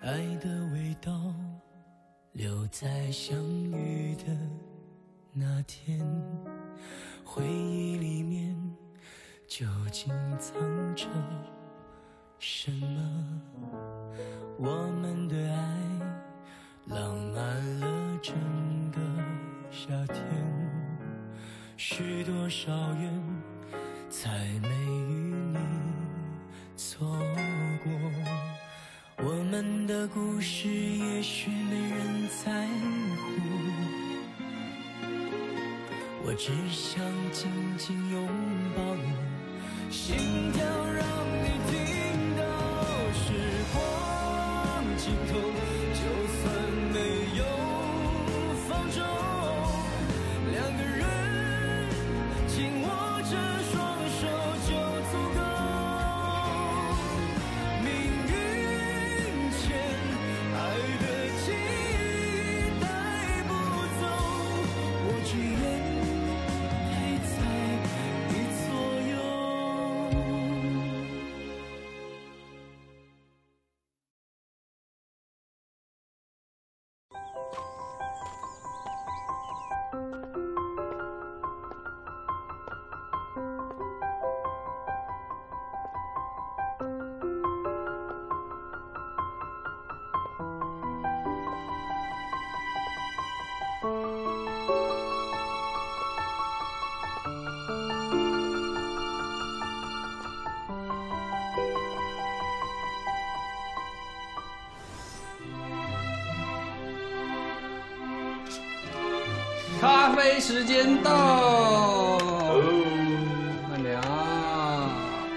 爱的味道留在相遇的那天，回忆里面究竟藏着什么？我们的爱浪漫了整个夏天，许多少远才没与你错过。我们的故事也许没人在乎，我只想紧紧拥抱你，心跳让你听到时光尽头，就算没有放纵，两个人紧握着双手就足够。命运牵爱的记忆带不走，我只愿陪在你左右。 咖啡时间到，慢点啊！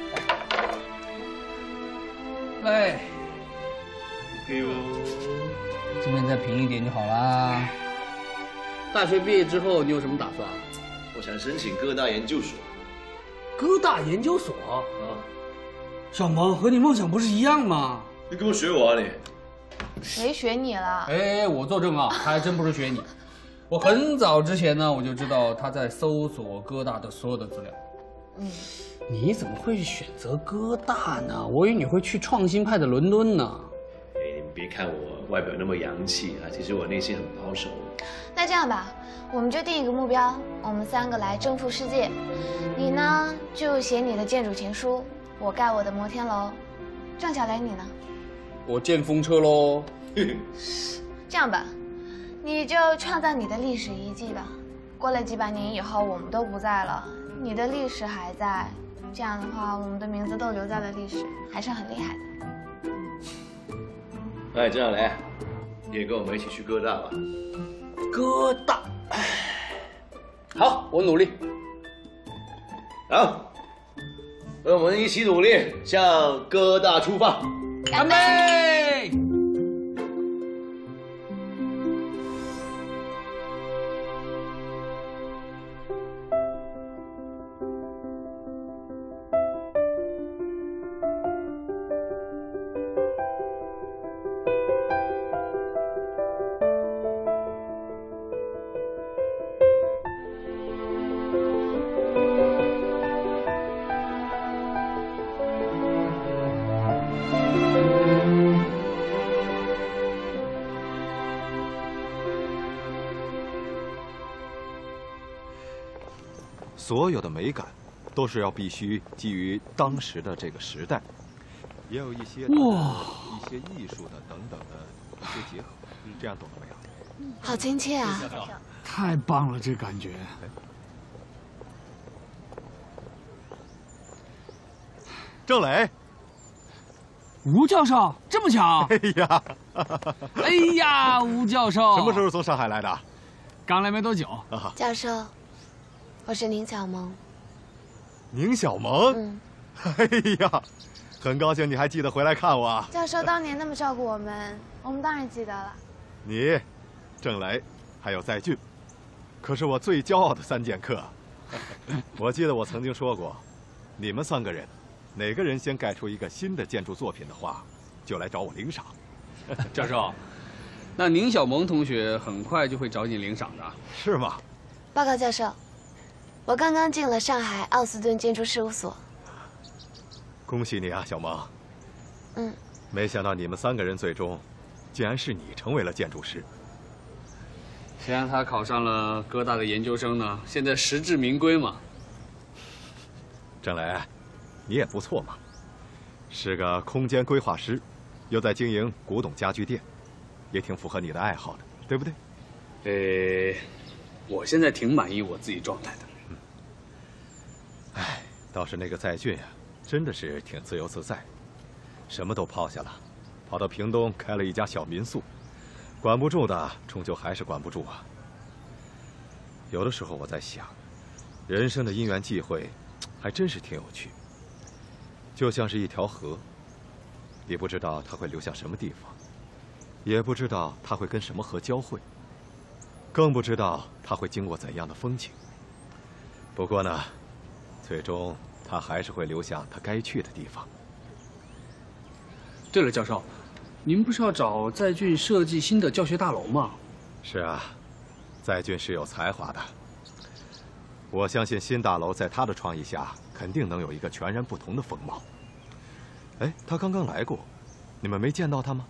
来， 给我。 这边再平一点就好啦。大学毕业之后，你有什么打算？ 我想申请哥大研究所。 哥大研究所啊？ 小萌和你梦想不是一样吗？ 你跟我学我啊你？ 谁学你了？ 哎，我作证啊，他还真不是学你。我很早之前呢，我就知道他在搜索哥大的所有的资料。你怎么会选择哥大呢？我以为你会去创新派的伦敦呢。 哎，你们别看我外表那么洋气啊，其实我内心很保守。 那这样吧，我们就定一个目标，我们3个来征服世界。你呢就写你的建筑情书，我盖我的摩天楼。郑小雷，你呢？ 我建风车喽。 这样吧，你就创造你的历史遗迹吧。过了几百年以后，我们都不在了，你的历史还在。这样的话，我们的名字都留在了历史，还是很厉害的。 哎，郑小雷，你也跟我们一起去哥大吧。 哥大，好，我努力。 好，让我们一起努力，向哥大出发。 干杯！ 所有的美感，都是要必须基于当时的这个时代，也有一些一些艺术的等等的一些结合，这样懂了没有？ 好亲切啊！ 太棒了，这感觉。 郑磊， 吴教授，这么巧？ 哎呀， 哎呀，吴教授， 什么时候从上海来的？ 刚来没多久。 教授，我是宁小萌。 宁小萌？哎呀，很高兴你还记得回来看我啊。 教授当年那么照顾我们当然记得了。 你、郑雷还有在俊，可是我最骄傲的3剑客。我记得我曾经说过，你们3个人，哪个人先盖出一个新的建筑作品的话，就来找我领赏。 教授，那宁小萌同学很快就会找你领赏的， 是吗？ 报告教授，我刚刚进了上海奥斯顿建筑事务所。 恭喜你啊，小萌。 嗯。 没想到你们3个人最终竟然是你成为了建筑师。 谁让他考上了哥大的研究生呢？现在实至名归嘛。 郑雷，你也不错嘛，是个空间规划师，又在经营古董家具店，也挺符合你的爱好的，对不对？ 我现在挺满意我自己状态的。 哎，倒是那个在俊呀，真的是挺自由自在，什么都抛下了，跑到屏东开了一家小民宿。管不住的，终究还是管不住啊。有的时候我在想，人生的因缘际会，还真是挺有趣。就像是一条河，你不知道它会流向什么地方，也不知道它会跟什么河交汇，更不知道它会经过怎样的风景。不过呢，最终它还是会流向它该去的地方。 对了，教授。您不是要找在俊设计新的教学大楼吗？ 是啊，在俊是有才华的。我相信新大楼在他的创意下，肯定能有一个全然不同的风貌。哎，他刚刚来过，你们没见到他吗？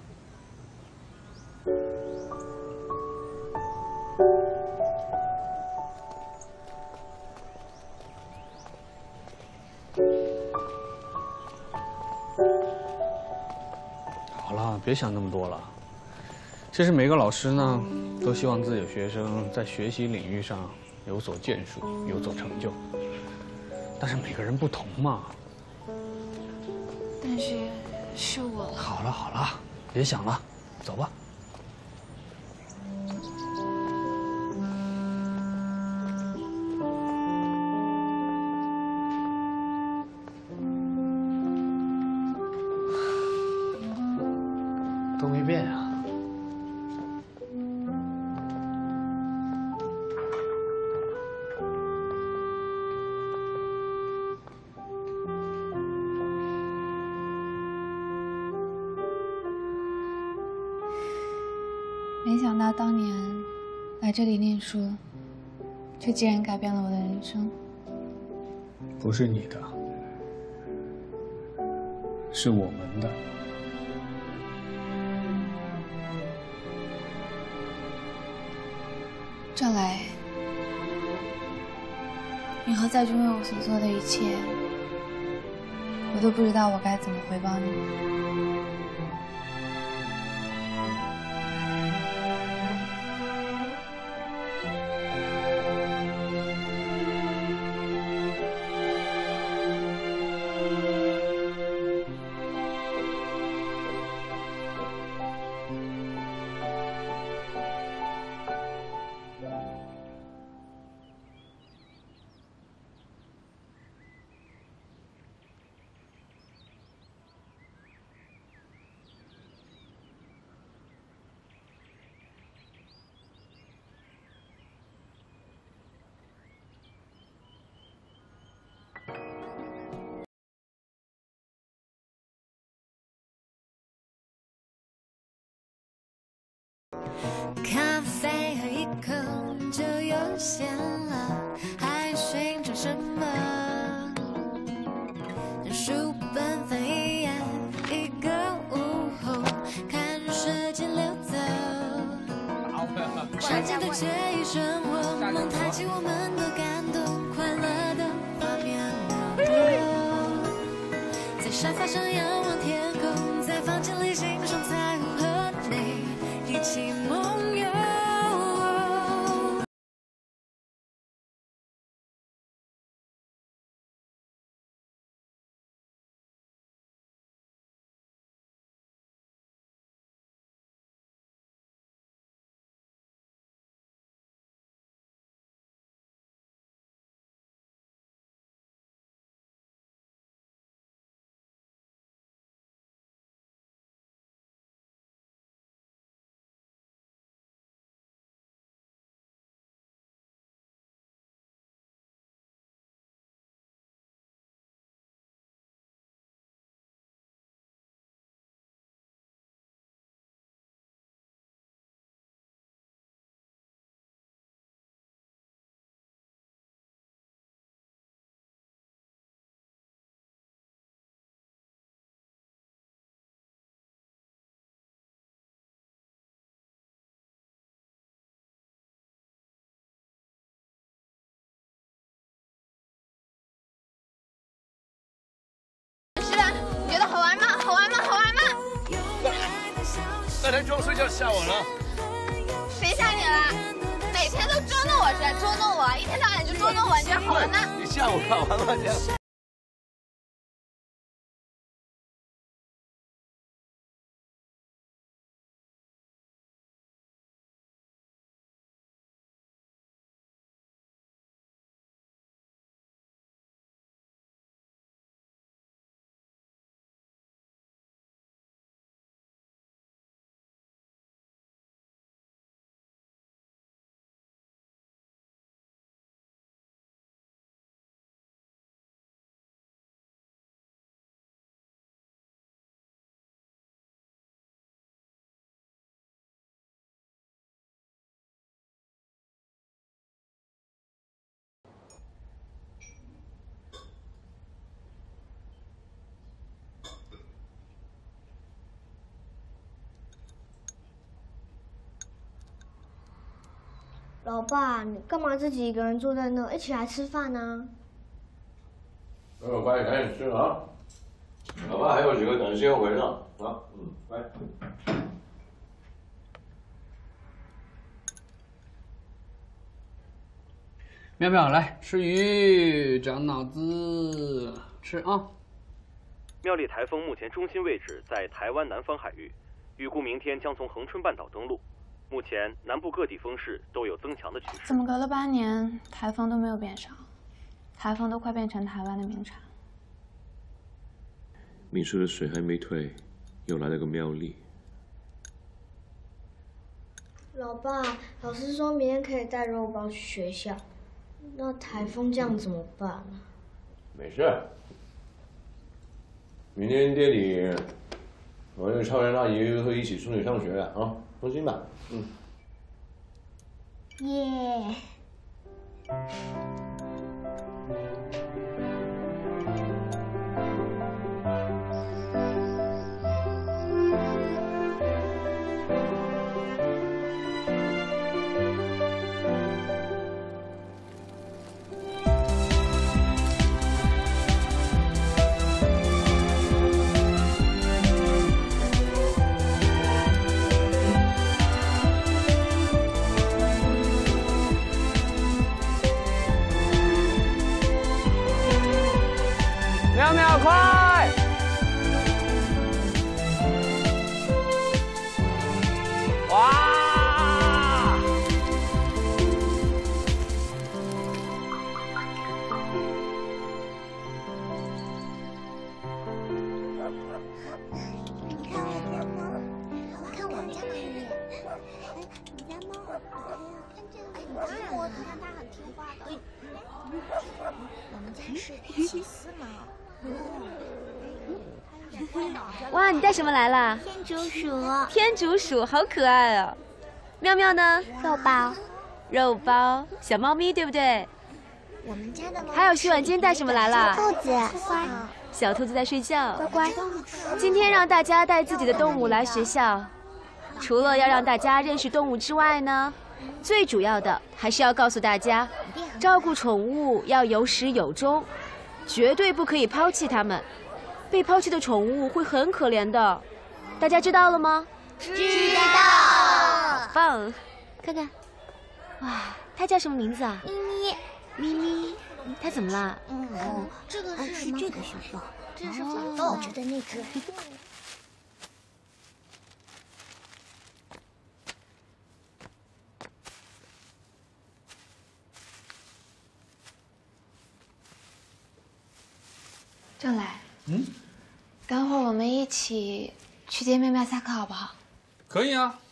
好了，别想那么多了。其实每个老师呢，都希望自己的学生在学习领域上有所建树，有所成就。但是每个人不同嘛。 但是我…… 好了好了，别想了，走吧。都没变啊。 没想到当年来这里念书，却竟然改变了我的人生。 不是你的，是我们的。 郑雷，你和在军为我所做的一切，我都不知道我该怎么回报你。 咖啡喝一口就悠闲了，还寻找什么？书本翻一页，一个午后，看时间流走。常见的惬意生活，梦抬起我们的感动，快乐的画面秒过，在沙发上仰望天空，在房间里欣赏彩虹和你一起梦游。 觉得好玩吗？好玩吗？好玩吗？ 刚才装睡觉吓我了。 谁吓你了？每天都捉弄我是吧？捉弄我，一天到晚就捉弄我，你觉得好玩吗？ 你吓我干嘛了你？ 老爸，你干嘛自己一个人坐在那？一起来吃饭呢？ 快赶紧吃啊！老爸还有几个等先回呢啊，来。 妙妙来吃鱼，长脑子，吃啊！ 妙丽台风目前中心位置在台湾南方海域，预估明天将从恒春半岛登陆。目前南部各地风势都有增强的趋势。 怎么隔了8年，台风都没有变少？台风都快变成台湾的名产。 闽水的水还没退，又来了个妙丽。 老爸，老师说明天可以带肉包去学校，那台风这样怎么办啊？ 没事，明天爹地，我跟超人阿姨会一起送你上学的啊，放心吧。 耶！ 妙妙快！哇！ 看我们家猫咪，你家猫，看这个，我看它很听话的。我们家是起司猫。 哇，你带什么来了？ 天竺鼠。 天竺鼠好可爱哦。妙妙呢？ 肉包。 肉包，小猫咪对不对？ 我们家的猫。 还有洗碗巾带什么来了？ 小兔子。乖。 小兔子在睡觉。 乖乖。 今天让大家带自己的动物来学校，除了要让大家认识动物之外呢，最主要的还是要告诉大家，照顾宠物要有始有终，绝对不可以抛弃它们。被抛弃的宠物会很可怜的，大家知道了吗？ 知道。 好棒！看看，哇，它叫什么名字啊？ 咪咪。 咪咪，它怎么了？ 这个是这个熊猫，这是粉豆，我觉得那只。 郑来，等会儿我们一起去接妙妙下课好不好？ 可以啊。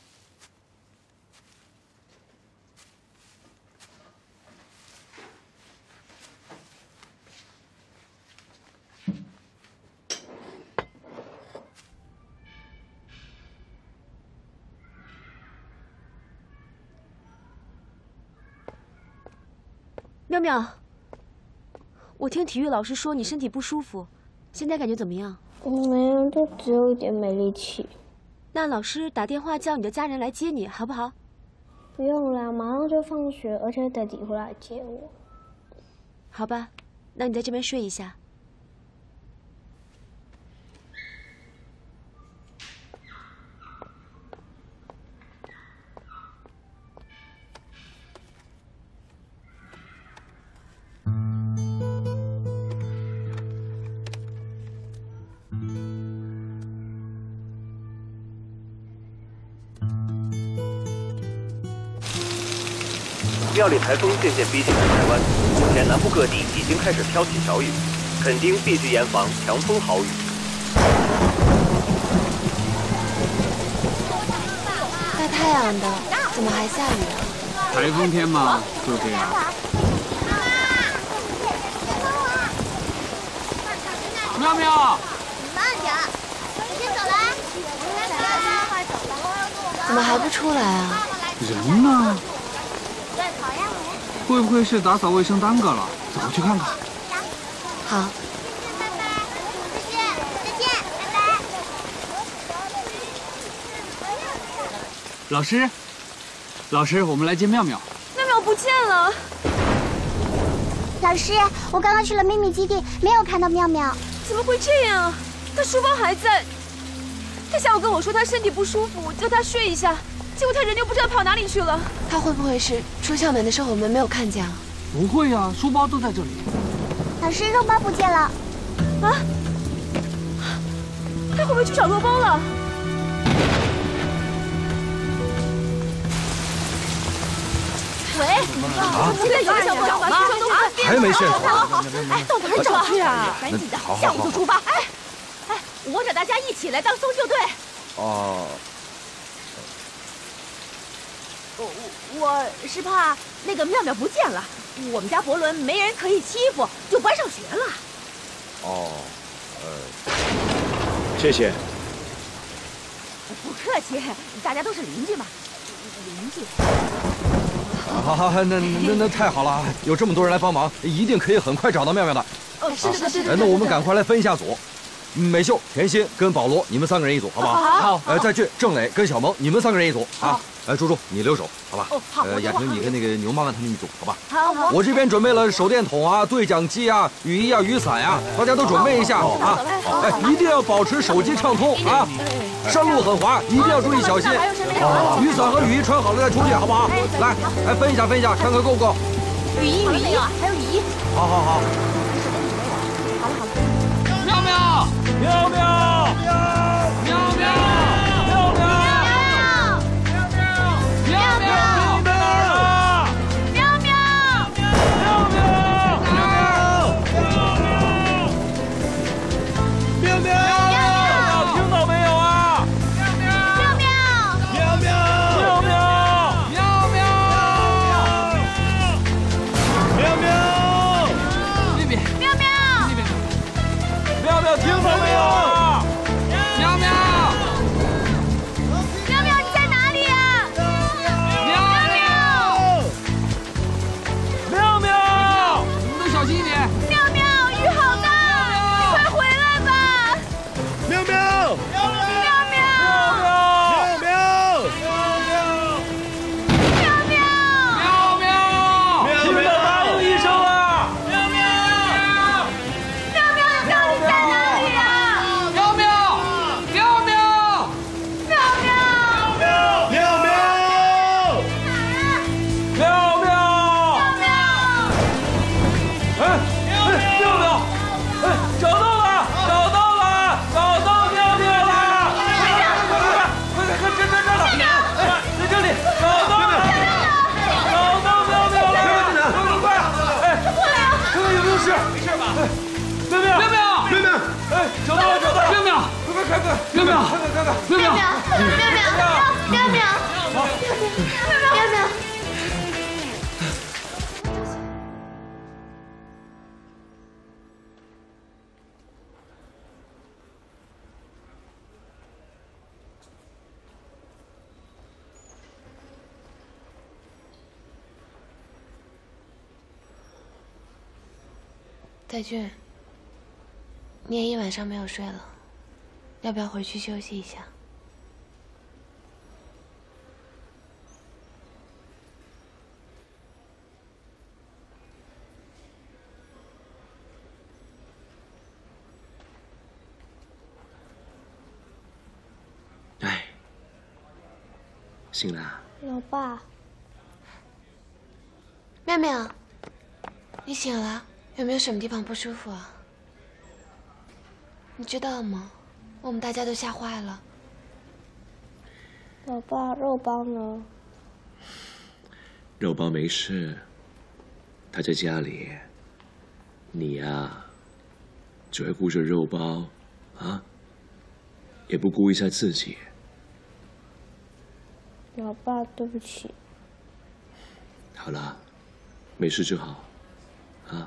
妙妙，我听体育老师说你身体不舒服，现在感觉怎么样？ 没有，就只有一点没力气。 那老师打电话叫你的家人来接你，好不好？ 不用啦，马上就放学，而且爹地会来接我。 好吧，那你在这边睡一下。 妙丽台风渐渐逼近了台湾，目前南部各地已经开始飘起小雨，垦丁必须严防强风豪雨。 大太阳的，怎么还下雨啊？ 台风天嘛，就这样。妙妙， 你慢点，我先走了。 怎么还不出来啊？ 人呢？会不会是打扫卫生耽搁了？走去看看。 好。 拜拜，再见，再见，拜拜。 老师，我们来接妙妙。 妙妙不见了。 老师，我刚刚去了秘密基地，没有看到妙妙。 怎么会这样？他书包还在。他下午跟我说他身体不舒服，叫他睡一下，结果他人就不知道跑哪里去了。他会不会是出校门的时候我们没有看见啊？ 不会呀，书包都在这里。 老师，肉包不见了。 啊？他会不会去找肉包了？喂，现在有个小朋友把书包都翻遍了， 还没现场？ 哎，到哪儿找去啊？ 赶紧的， 下午就出发。哎，我找大家一起来当搜救队。 哦。 我是怕那个妙妙不见了，我们家伯伦没人可以欺负，就不爱上学了。 哦，谢谢。 不客气，大家都是邻居嘛，邻居。 好，那太好了，有这么多人来帮忙，一定可以很快找到妙妙的。 是。 那我们赶快来分一下组。美秀、甜心跟保罗，你们3个人一组，好不好？好。再去郑磊跟小萌，你们3个人一组啊。猪猪，你留守，好吧？ 好。 雅婷，你跟那个牛妈妈他们一组，好吧？ 好。 我这边准备了手电筒啊、对讲机啊、雨衣啊、雨伞呀，大家都准备一下啊。一定要保持手机畅通啊。山路很滑，一定要注意小心。雨伞和雨衣穿好了再出去，好不好？来，分一下，看看够不够？ 雨衣啊，还有雨衣。 好。 好了。 妙妙。 戴俊，你也一晚上没有睡了，要不要回去休息一下？ 哎，醒了啊？ 老爸， 妙妙，你醒了？有没有什么地方不舒服啊？你知道吗？我们大家都吓坏了。 老爸，肉包呢？ 肉包没事，他在家里。你呀，只会顾着肉包，啊，也不顾一下自己。 老爸，对不起。 好了，没事就好，啊。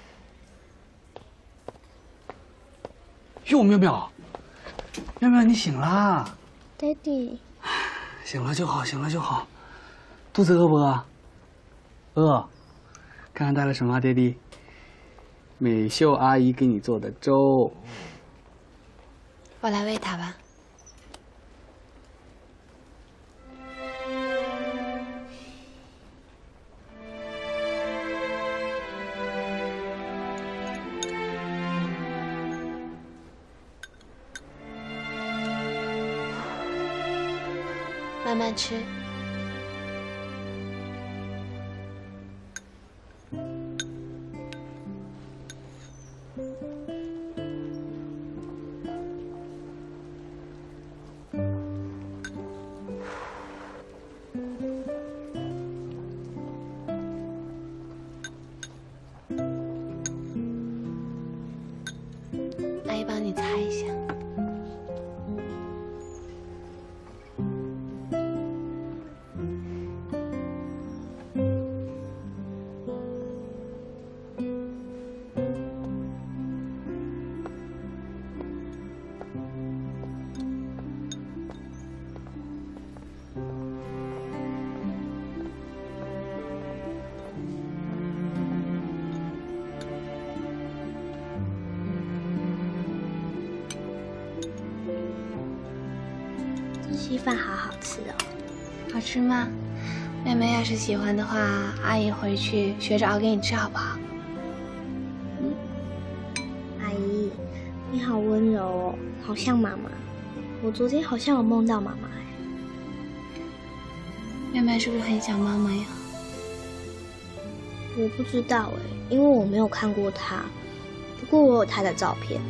哟，妙妙，妙妙，你醒啦？ 爹地。 醒了就好，醒了就好。肚子饿不饿？饿。看看带了什么啊，爹地？美秀阿姨给你做的粥。 我来喂他吧。慢慢吃。阿姨帮你擦一下。 稀饭好好吃哦。 好吃吗？妹妹要是喜欢的话，阿姨回去学着熬给你吃，好不好？ 阿姨，你好温柔哦，好像妈妈。我昨天好像有梦到妈妈哎。 妹妹是不是很想妈妈呀？ 我不知道哎，因为我没有看过她，不过我有她的照片。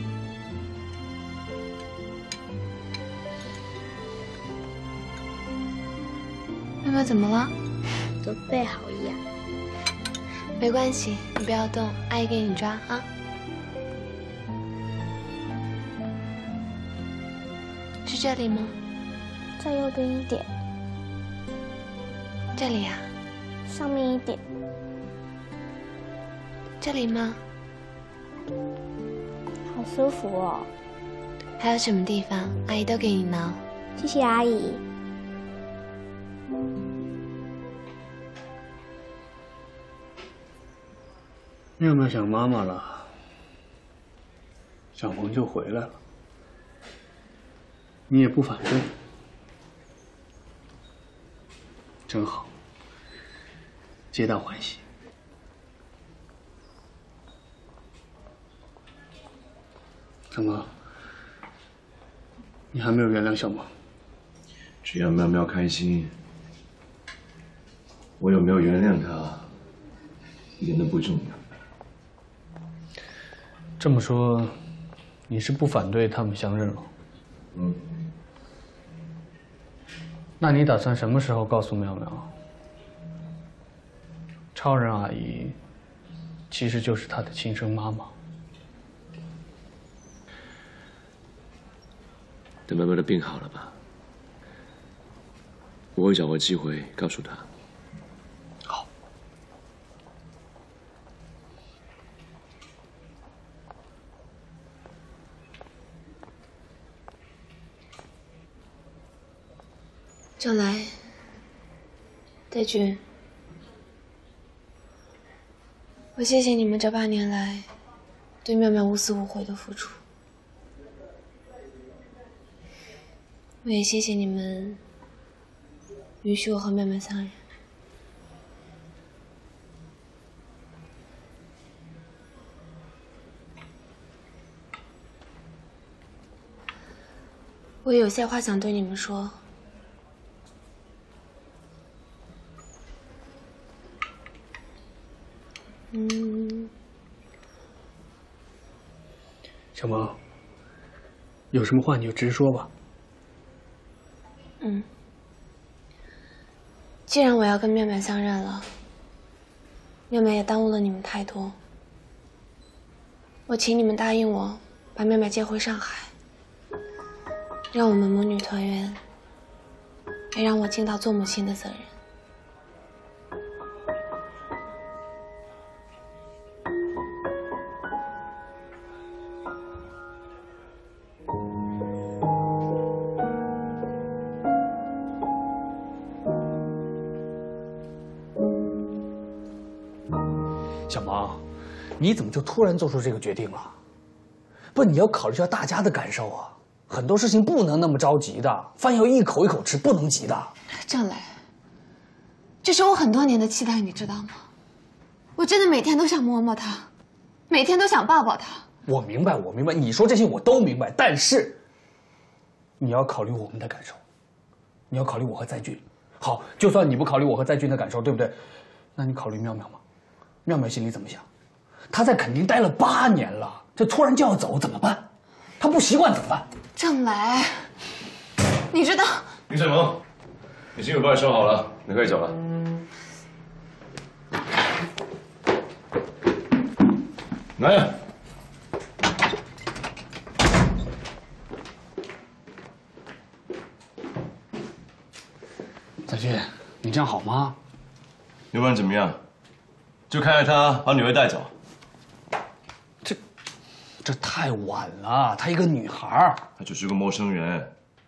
妹妹怎么了？ 我的背好痒。 没关系，你不要动，阿姨给你抓啊。是这里吗？ 在右边一点。 这里呀？ 上面一点。 这里吗？ 好舒服哦。 还有什么地方，阿姨都给你挠。 谢谢阿姨。 妙妙想妈妈了，小萌就回来了，你也不反对，真好，皆大欢喜。怎么？你还没有原谅小萌？ 只要妙妙开心，我有没有原谅她，一点都不重要。 这么说，你是不反对他们相认了？ 嗯。 那你打算什么时候告诉妙妙，超人阿姨其实就是她的亲生妈妈？ 等妙妙的病好了吧，我会找个机会告诉她。 好。 正来，戴军，我谢谢你们这8年来对妙妙无私无悔的付出，我也谢谢你们允许我和妙妙相认。我有些话想对你们说。 小萌，有什么话你就直说吧。 既然我要跟妙妙相认了，妙妙也耽误了你们太多，我请你们答应我，把妙妙接回上海，让我们母女团圆，也让我尽到做母亲的责任。 小萌，你怎么就突然做出这个决定了？不，你要考虑一下大家的感受啊。很多事情不能那么着急的，饭要一口一口吃，不能急的。 郑磊，这是我很多年的期待，你知道吗？我真的每天都想摸摸他，每天都想抱抱他。 我明白，我明白，你说这些我都明白，但是你要考虑我们的感受，你要考虑我和在俊。好，就算你不考虑我和在俊的感受，对不对？那你考虑妙妙吗？妙妙心里怎么想？她在垦丁待了8年了，这突然就要走怎么办？她不习惯怎么办？ 郑磊，你知道？ 于水萌，你辛苦帮你收好了，你可以走了。来呀！ 在俊，你这样好吗？ 要不然怎么样？就看着他把女儿带走。 这太晚了，她一个女孩， 她就是个陌生人。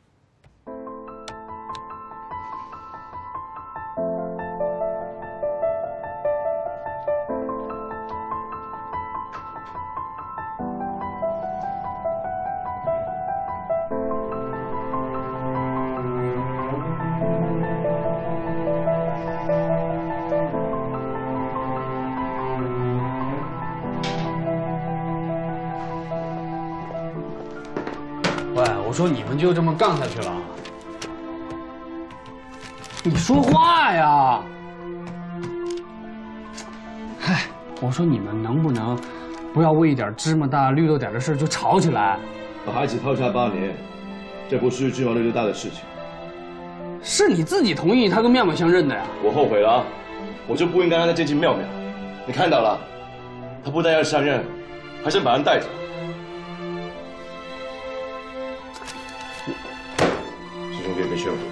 我说你们就这么杠下去了？你说话呀！嗨，我说你们能不能不要为一点芝麻大绿豆点的事就吵起来？ 把孩子抛下8年，这不是芝麻绿豆大的事情。 是你自己同意他跟妙妙相认的呀？ 我后悔了啊，我就不应该让他接近妙妙。你看到了，他不但要相认，还想把人带走。师兄弟没事了。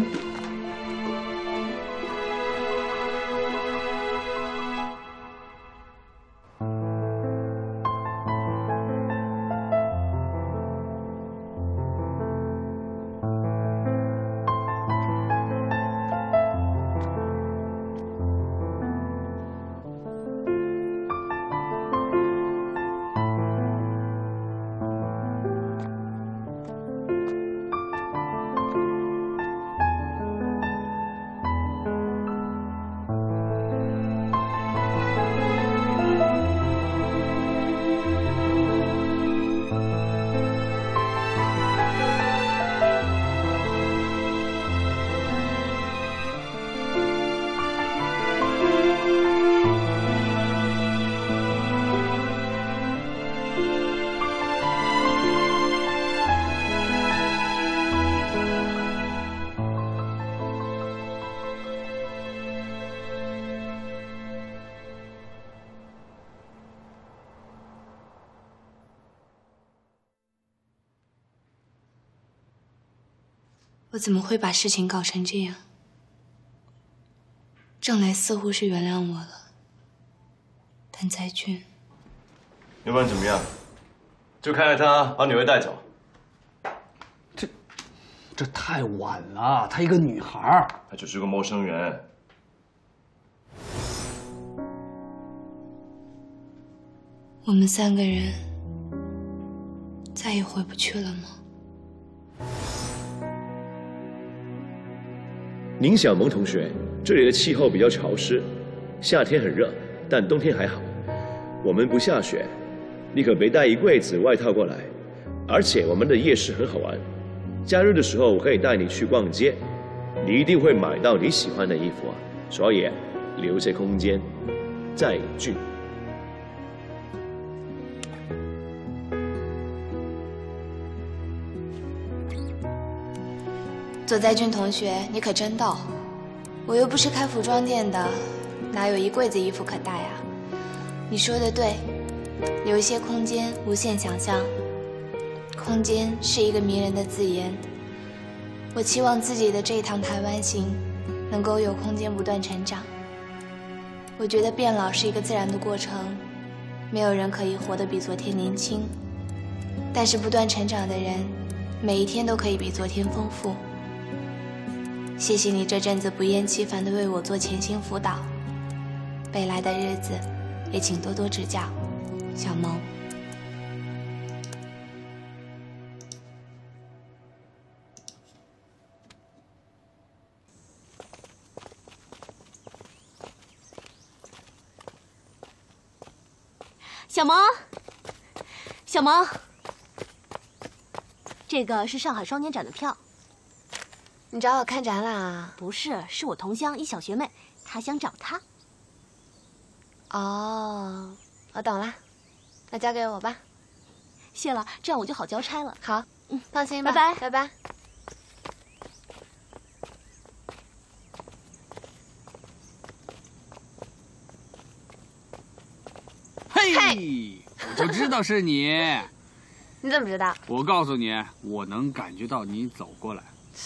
我怎么会把事情搞成这样？郑雷似乎是原谅我了，但在俊， 要不然怎么样？就看着他把女儿带走。 这太晚了，她一个女孩， 她只是个陌生人。 我们3个人再也回不去了吗？ 宁小萌同学，这里的气候比较潮湿，夏天很热，但冬天还好。我们不下雪，你可别带一柜子外套过来。而且我们的夜市很好玩，假日的时候我可以带你去逛街，你一定会买到你喜欢的衣服啊。所以留些空间，在俊。 左在俊同学，你可真逗！ 我又不是开服装店的，哪有一柜子衣服可带啊？你说的对，留一些空间，无限想象。空间是一个迷人的字眼。我期望自己的这一趟台湾行，能够有空间不断成长。我觉得变老是一个自然的过程，没有人可以活得比昨天年轻，但是不断成长的人，每一天都可以比昨天丰富。谢谢你这阵子不厌其烦地为我做潜心辅导，未来的日子也请多多指教，小萌。 小萌，小萌，这个是上海双年展的票。 你找我看展览啊？ 不是，是我同乡一小学妹，她想找他。 哦，我懂了，那交给我吧。 谢了，这样我就好交差了。 好，放心吧， 拜拜， 拜拜。 嘿，我就知道是你。 你怎么知道？ 我告诉你，我能感觉到你走过来。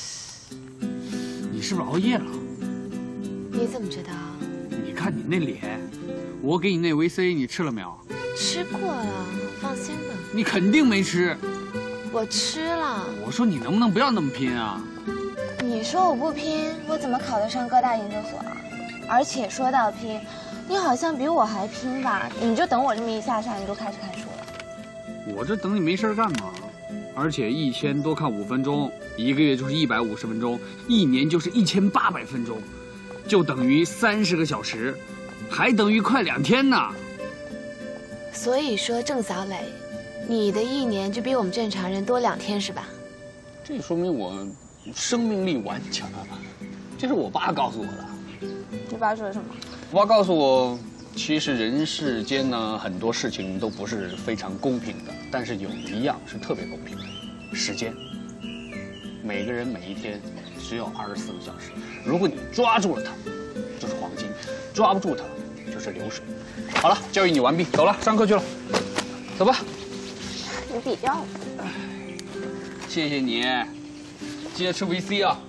你是不是熬夜了？ 你怎么知道？ 你看你那脸，我给你那维 C 你吃了没有？ 吃过了，放心吧。 你肯定没吃。 我吃了。 我说你能不能不要那么拼啊？ 你说我不拼，我怎么考得上各大研究所啊？而且说到拼，你好像比我还拼吧？你就等我这么一下山，你就开始看书了。 我这等你没事干嘛？而且1000多看5分钟，1个月就是150分钟，1年就是1800分钟，就等于30个小时，还等于快2天呢。 所以说郑小磊，你的1年就比我们正常人多2天是吧？ 这说明我生命力顽强啊！这是我爸告诉我的。 你爸说什么？ 我爸告诉我，其实人世间呢，很多事情都不是非常公平的，但是有一样是特别公平的，时间。每个人每一天只有24个小时，如果你抓住了它，就是黄金；抓不住它，就是流水。好了，教育你完毕，走了，上课去了，走吧。 你比较。 谢谢你，记得吃 VC 啊。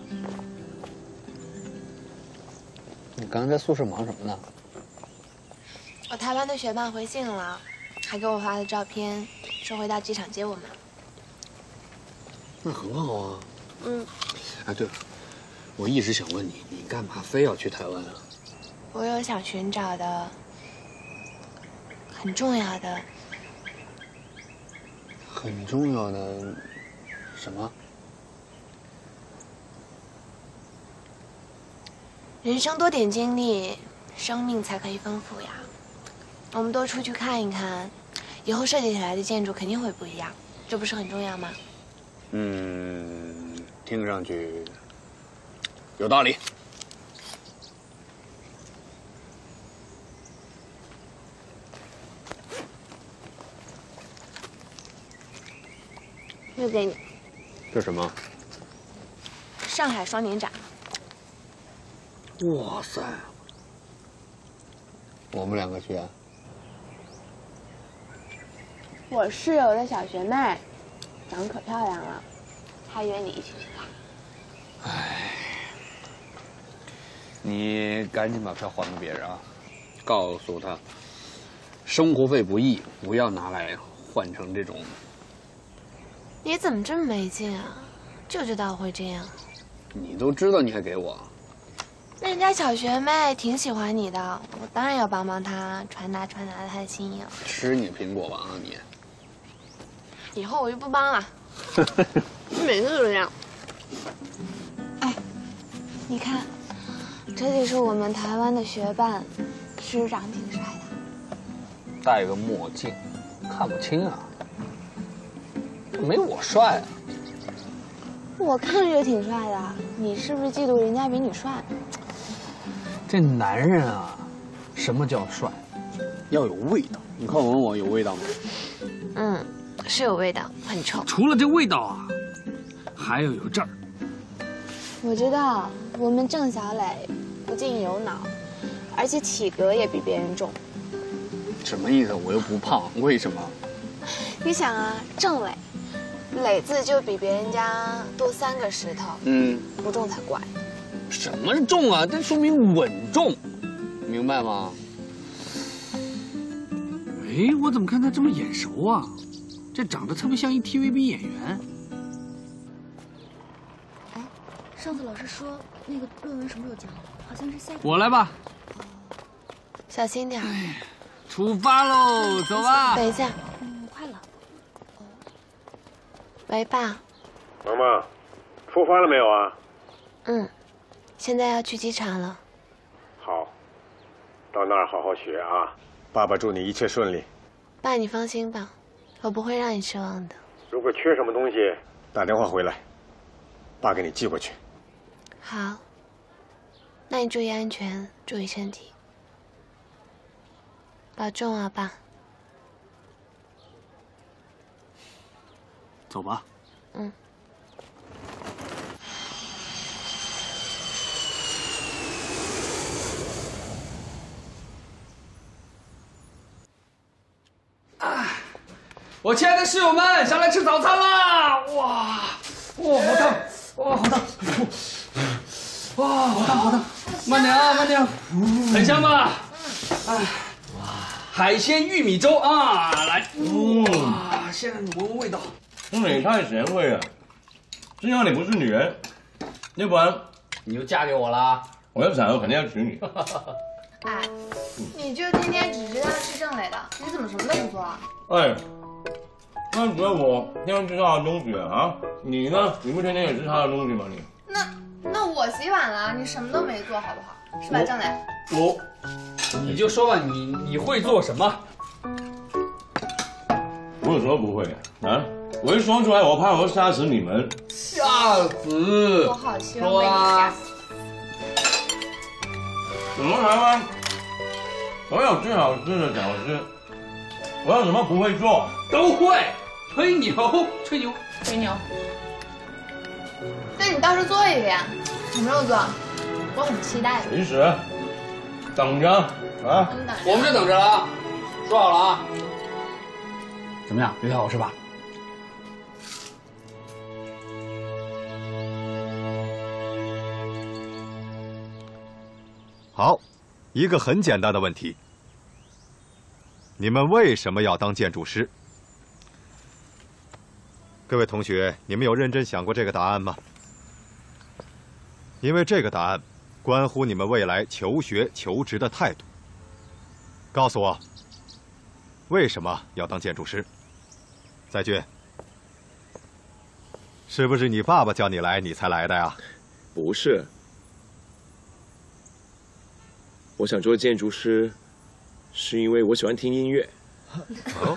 你刚刚在宿舍忙什么呢？ 我台湾的学伴回信了，还给我发了照片，说会到机场接我们。 那很好啊。哎，对了，我一直想问你，你干嘛非要去台湾啊？ 我有想寻找的，很重要的。 很重要的什么？ 人生多点经历，生命才可以丰富呀。我们多出去看一看，以后设计起来的建筑肯定会不一样，这不是很重要吗？ 听上去有道理。 又给你。 这什么？ 上海双年展。 哇塞！我们2个去啊？ 我室友的小学妹，长得可漂亮了，她约你一起去看。 唉，你赶紧把票还给别人啊！告诉他，生活费不易，不要拿来换成这种。 你怎么这么没劲啊？就知道我会这样。 你都知道，你还给我？ 那人家小学妹挺喜欢你的，我当然要帮帮她，传达她的心意了。 吃你苹果吧啊你！ 以后我就不帮了。你每次都这样。哎，你看，这就是我们台湾的学伴，是不是长得挺帅的？ 戴个墨镜，看不清啊。没我帅啊。 我看着就挺帅的，你是不是嫉妒人家比你帅？ 这男人啊，什么叫帅？要有味道。你看我有味道吗？ 是有味道，很臭。 除了这味道啊，还要有这儿。 我知道，我们郑小磊劲有脑，而且体格也比别人重。 什么意思？我又不胖，为什么？ 你想啊，郑磊，磊字就比别人家多3个石头，不重才怪。 什么是重啊？这说明稳重，明白吗？哎，我怎么看他这么眼熟啊？这长得特别像一 TVB 演员。 哎，上次老师说那个论文什么时候讲？好像是下个。 我来吧。 小心点。 出发喽，走吧。 等一下。 快了。 喂，爸。 妈妈，出发了没有啊？ 现在要去机场了。 好，到那儿好好学啊。爸爸祝你一切顺利。 爸，你放心吧，我不会让你失望的。 如果缺什么东西，打电话回来，爸给你寄过去。 好，那你注意安全，注意身体，保重啊，爸。 走吧。我亲爱的室友们，上来吃早餐啦！哇，好烫，好烫，好烫，好烫！慢点啊，慢点，很香吧？哇，海鲜玉米粥啊，来，哇，现在你闻闻味道。 你太贤惠了，幸好你不是女人，要不然你就嫁给我啦。 我要产后肯定要娶你。 哎，你就天天只知道吃郑磊的，你怎么什么都不做啊？ 哎。那只有我天天吃他的东西啊！你呢？你不天天也吃他的东西吗？你那我洗碗了，你什么都没做，好不好？是吧，郑磊？ 你就说吧，你会做什么？ 我有时候不会啊！我一说出来，我怕我会杀死你们。 吓死！ 我好希望被你吓死。 我们台湾我有最好吃的饺子，我有什么不会做？ 都会。吹牛，吹牛， 吹牛。那你倒是做一个呀？什么时候做？我很期待的。 其实，等着啊！ 我们就等着了啊！说好了啊！怎么样？有点好吃吧？ 好，一个很简单的问题：你们为什么要当建筑师？各位同学，你们有认真想过这个答案吗？因为这个答案关乎你们未来求学求职的态度。告诉我，为什么要当建筑师？载俊，是不是你爸爸叫你来，你才来的呀？ 不是，我想做建筑师，是因为我喜欢听音乐。 哦，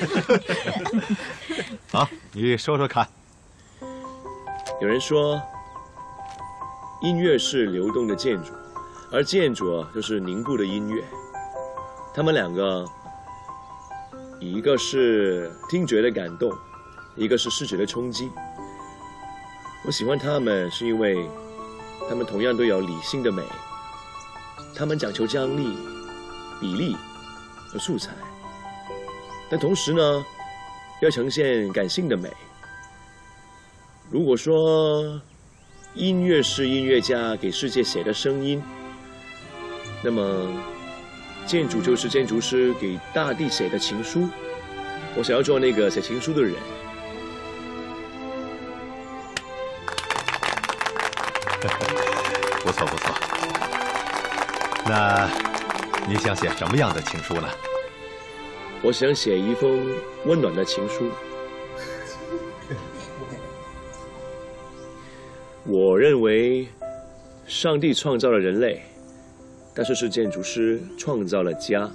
好，你说说看。 有人说，音乐是流动的建筑，而建筑就是凝固的音乐。他们两个，一个是听觉的感动，一个是视觉的冲击。我喜欢他们，是因为他们同样都有理性的美，他们讲求张力、比例和素材。但同时呢，要呈现感性的美。如果说音乐是音乐家给世界写的声音，那么建筑就是建筑师给大地写的情书。我想要做那个写情书的人。 不错不错。那你想写什么样的情书呢？ 我想写一封温暖的情书。我认为，上帝创造了人类，但是是建筑师创造了家。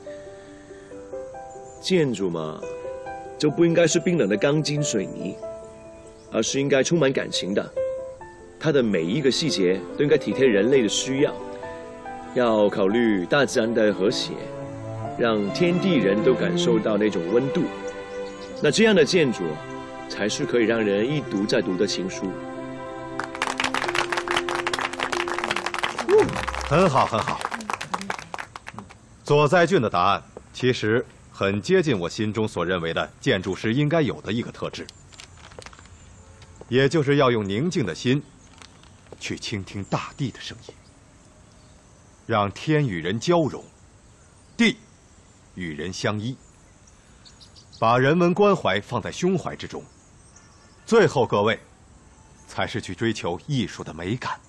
建筑嘛，就不应该是冰冷的钢筋水泥，而是应该充满感情的。它的每一个细节都应该体贴人类的需要，要考虑大自然的和谐。让天地人都感受到那种温度，那这样的建筑，才是可以让人一读再读的情书。 很好，很好。左在俊的答案其实很接近我心中所认为的建筑师应该有的一个特质，也就是要用宁静的心去倾听大地的声音，让天与人交融，地与人相依，把人文关怀放在胸怀之中。最后，各位才是去追求艺术的美感。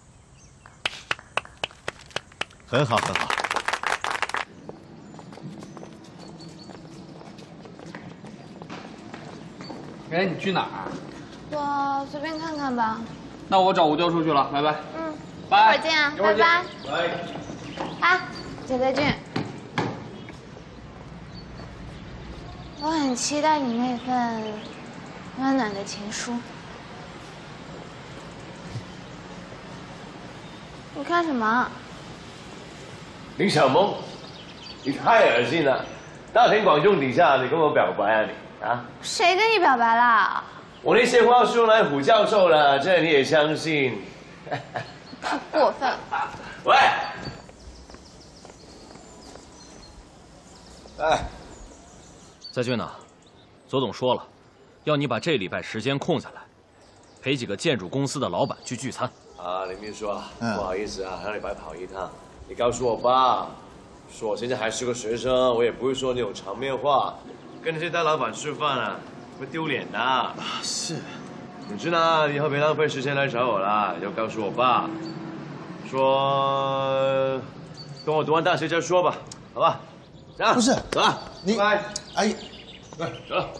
很好，很好。 哎，你去哪儿？ 我随便看看吧。 那我找吴教授去了，拜拜。 嗯， 拜。 一会儿见啊，拜拜。 拜。 啊，左在俊，我很期待你那份温暖的情书。你看什么？ 林小萌，你太恶心了！大庭广众底下你跟我表白啊你啊？ 谁跟你表白啦？ 我那些话是用来唬教授了，这你也相信？ 太过分！ 喂！ 哎，在俊呐，左总说了，要你把这礼拜时间空下来，陪几个建筑公司的老板去聚餐。 啊，林秘书啊，不好意思啊，让你白跑一趟。你告诉我爸，说我现在还是个学生，我也不会说那种场面话，跟那些大老板吃饭啊，会丢脸的。啊，是。总之呢，以后别浪费时间来找我了，要告诉我爸，说等我读完大学再说吧，好吧？啊， 不是， 走了， 你， 拜。 哎， 来，走了。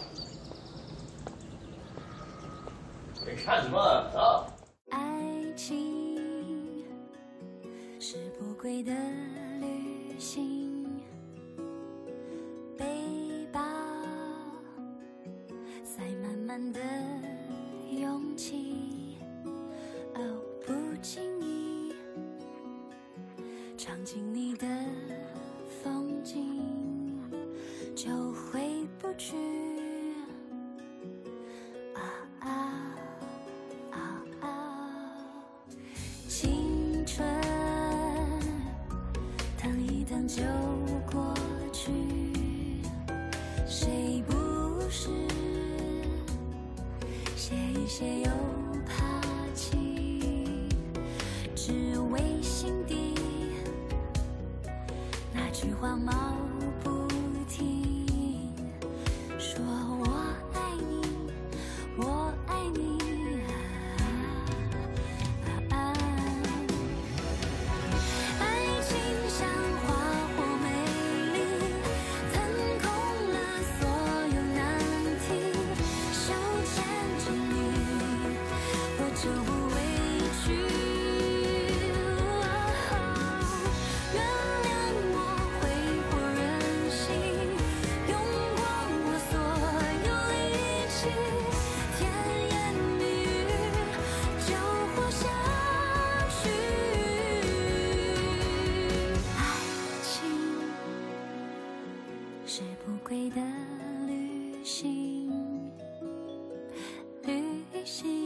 你看什么？走。 爱情是不归的旅行，背包塞满满的勇气，哦，不经意尝尽你的风景，就回不去。青春腾一腾就过去，谁不是写一写又爬起，只为心底那句话冒不停，说我爱你，我爱你。就不委屈，原谅我挥霍任性，用光我所有力气，甜言蜜语就活下去。爱情是不归的旅行，旅行。